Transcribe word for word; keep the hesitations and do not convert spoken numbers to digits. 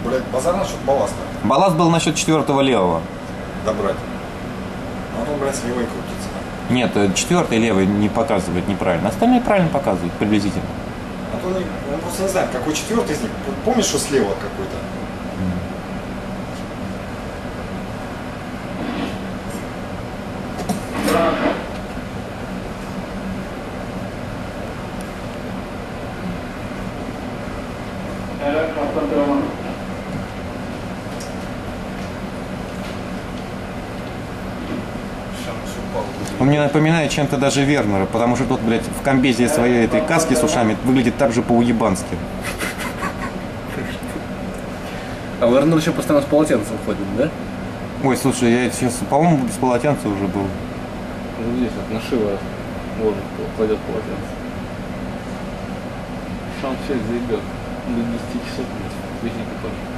Блять, базар насчет балласта. Балласт был насчет четвертого левого. Добрать. А потом, блядь, с левой крутится. Нет, четвертый левый не показывает неправильно. Остальные правильно показывают, приблизительно. А то он, он просто не знает, какой четвертый из них. Помнишь, что слева какой-то? Он мне напоминает чем-то даже Вернера, потому что тот, блядь, в комбезе своей этой каски с ушами выглядит так же по-уебански. А Вернер еще постоянно с полотенцем ходит, да? Ой, слушай, я сейчас, по-моему, без полотенца уже был. Вот здесь вот нашива ложит, кладет полотенце. Шанс всех заебет. До десяти часов, весь экипаж.